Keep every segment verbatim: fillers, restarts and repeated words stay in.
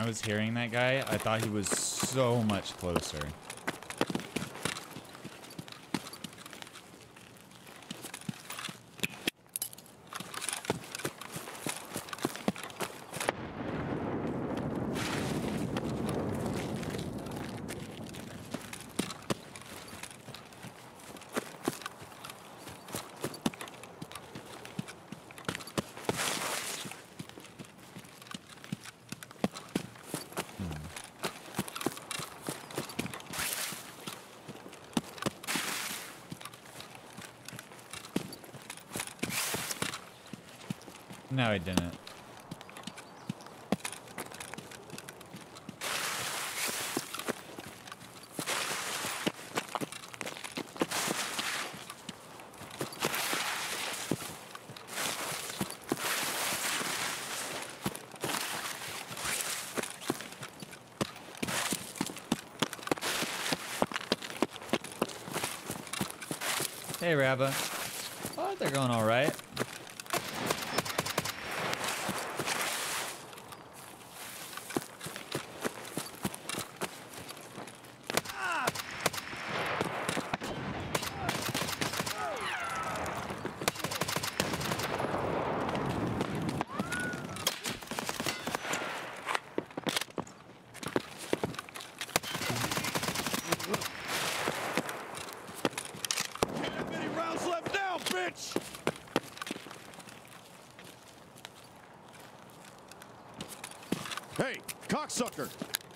I was hearing that guy, I thought he was so much closer. No, I didn't. Hey, Rabba. Oh, they're going all right. Hey, cocksucker!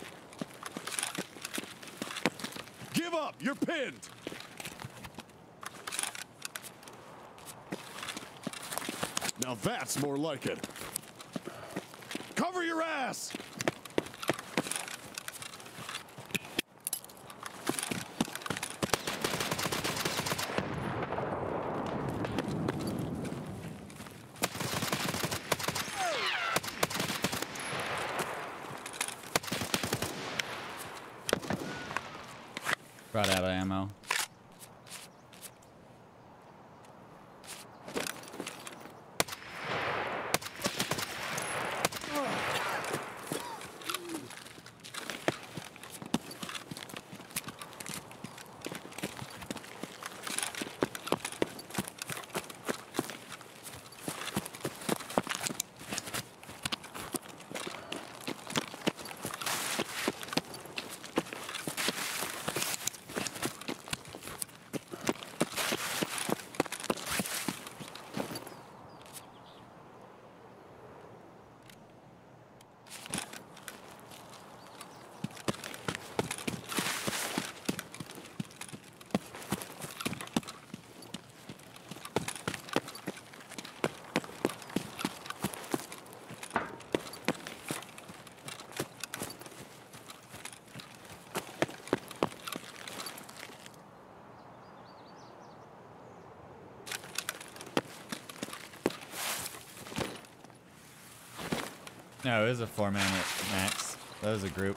Give up! You're pinned! Now that's more like it. Cover your ass! Brought out of ammo. No, it was a four-man max. That was a group.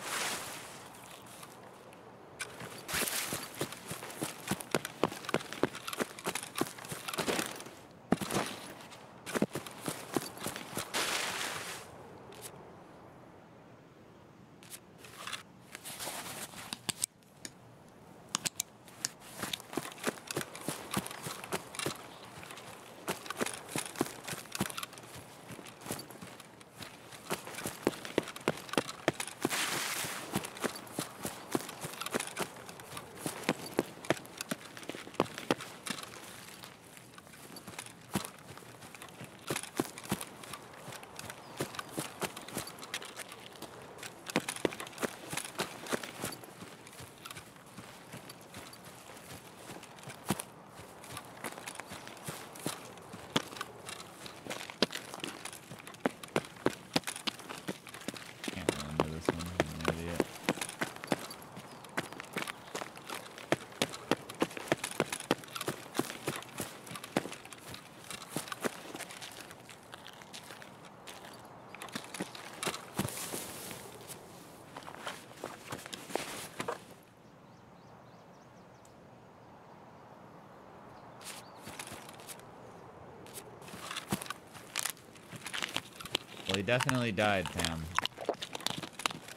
Well, he definitely died, Tam.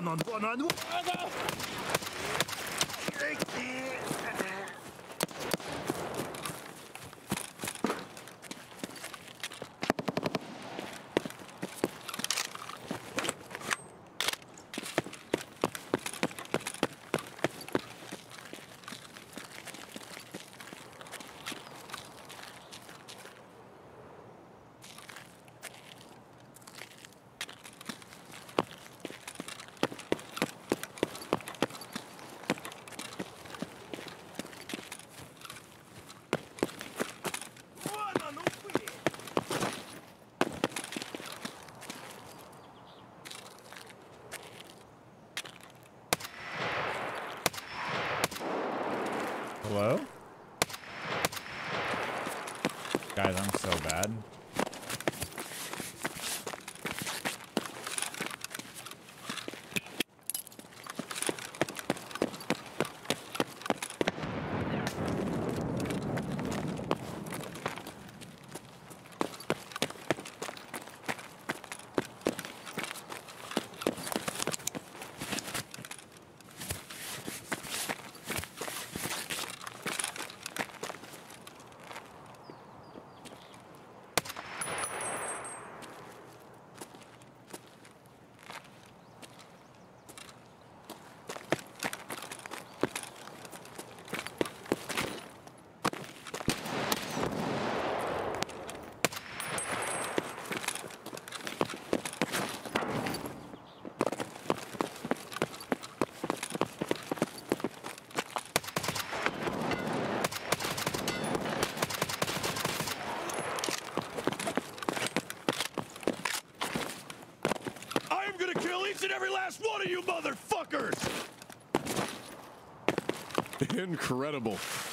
on one on one. Hello? Guys, I'm so bad. Each and every last one of you motherfuckers! Incredible.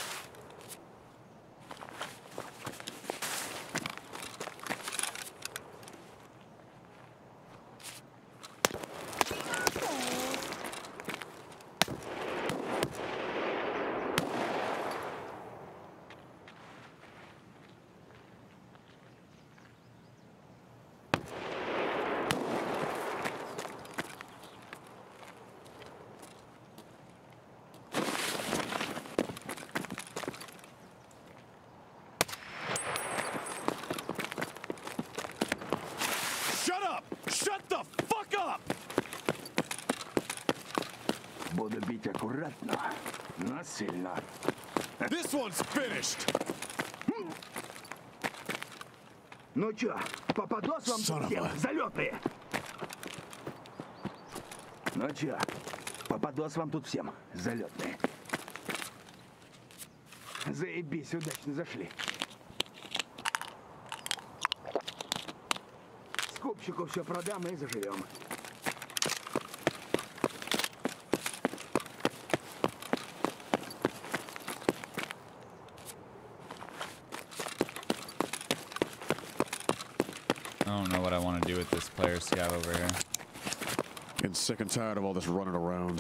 Shut the fuck up! Буду бить аккуратно, но сильно. This one's finished. Ну чё, попадос вам Son тут of всем, a- залетные? Ну чё, попадос вам тут всем, залетные? Заебись, удачно зашли. Скупщику все продам и заживем. I don't know what I want to do with this player scav over here. Getting sick and tired of all this running around.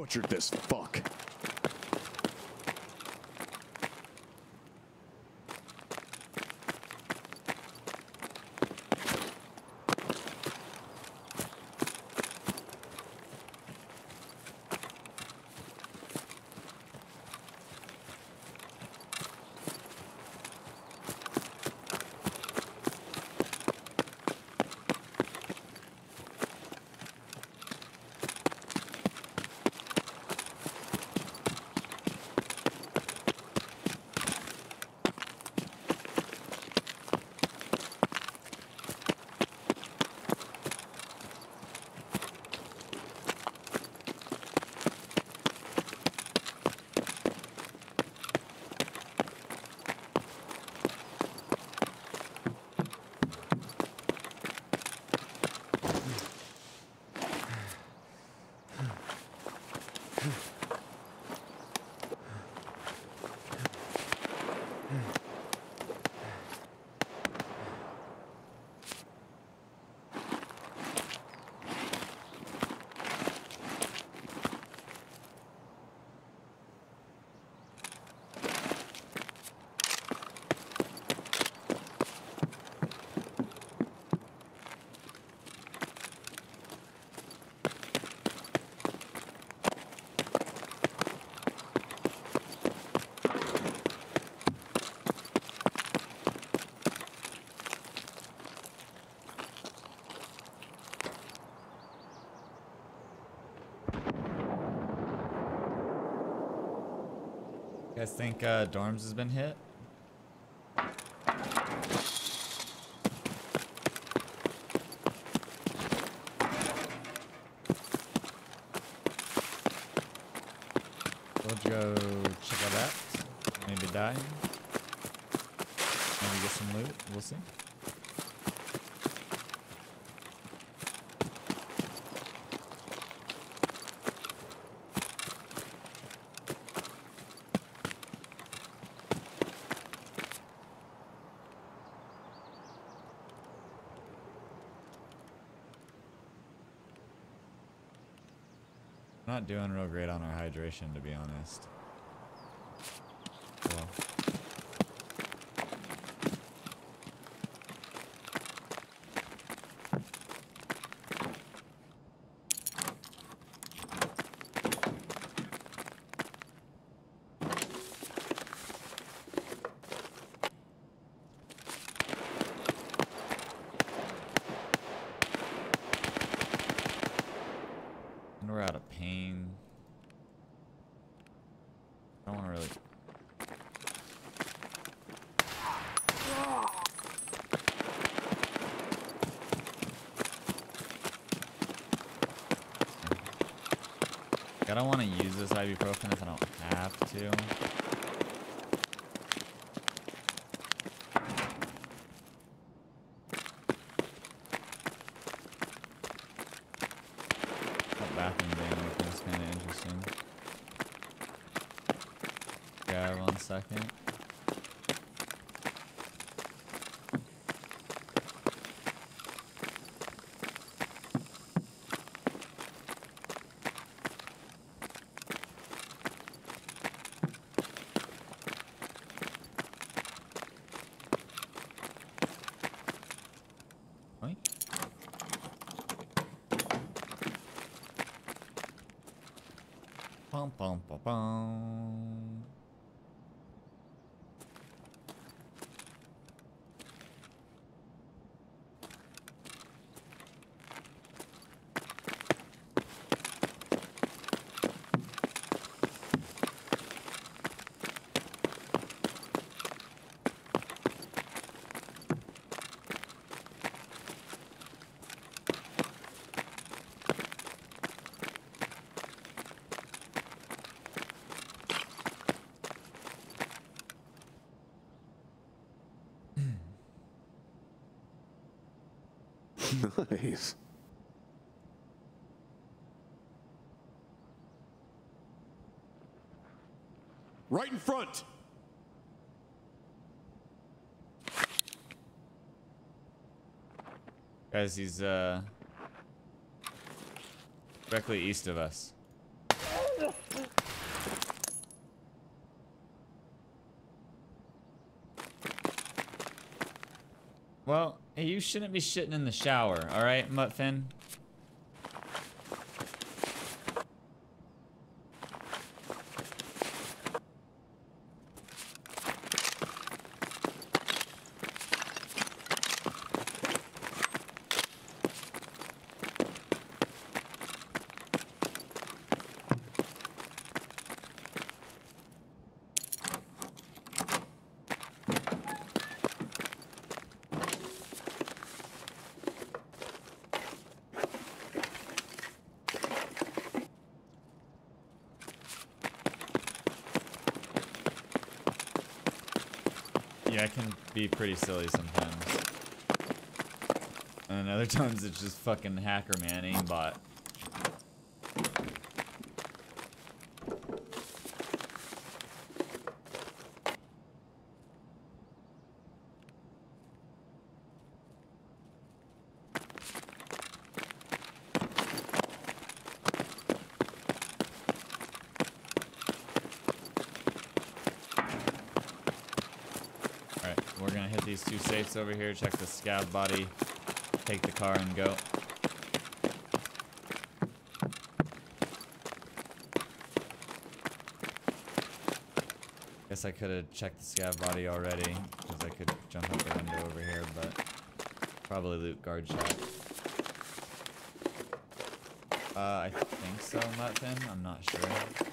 captured this fuck. You guys think uh, Dorms has been hit? We'll go check out that. Maybe die. Maybe get some loot. We'll see. Not doing real great on our hydration, to be honest. Well. We're out of pain. I don't want to really. I don't want to use this ibuprofen if I don't have to. Bathroom damage is kind of interesting. Yeah, one second. Oink. Bum, bum, bum, bum. Nice. Right in front. Guys, he's uh directly east of us. Well, hey, you shouldn't be shitting in the shower, all right, Muttfin? Yeah, it can be pretty silly sometimes. And other times it's just fucking hacker man aimbot. We're gonna hit these two safes over here, check the scav body, take the car and go. Guess I could have checked the scav body already, because I could jump out the window over here, but probably loot guard shack. Uh, I think so, Muttfin. I'm not sure.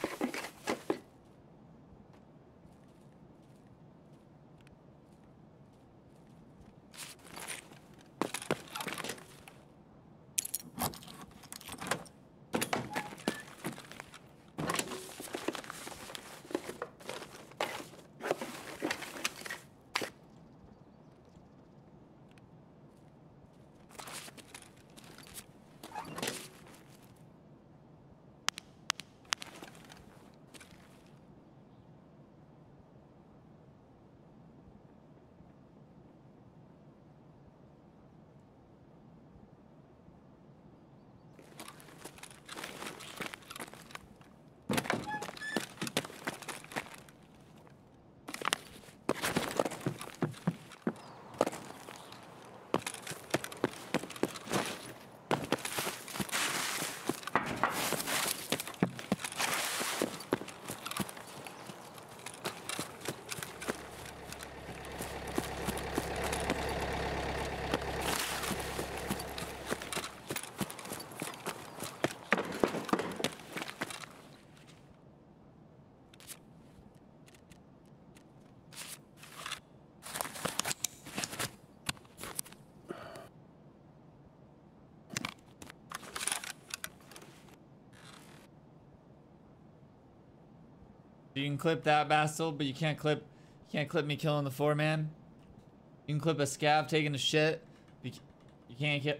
You can clip that, Bastel, but you can't clip, you can't clip me killing the four man. You can clip a scav taking a shit. You, you can't get.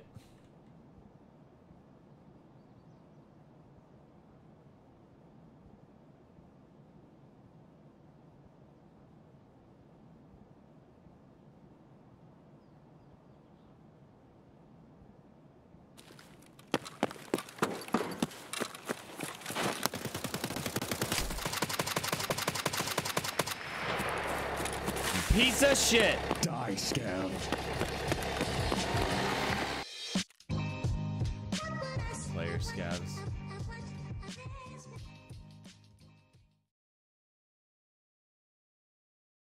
Piece of shit. Die, scav. Slayer scavs.